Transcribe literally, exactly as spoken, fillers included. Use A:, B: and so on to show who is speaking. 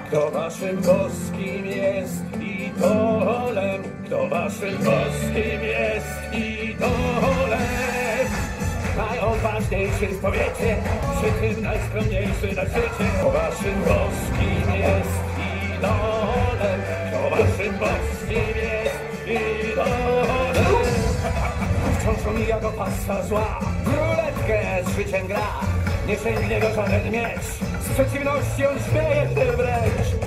A: Kto waszym boskim jest idolem? Kto waszym boskim jest idolem? Najodważniejszy w powiecie, przy tym najskromniejszy na świecie. Kto waszym boskim jest idolem? Kto waszym boskim jest idolem? Wciąż omija go pasta zła, w ruletkę z życiem gra. Nie sięgnie go żaden miecz, z przeciwności on śmieje się wręcz.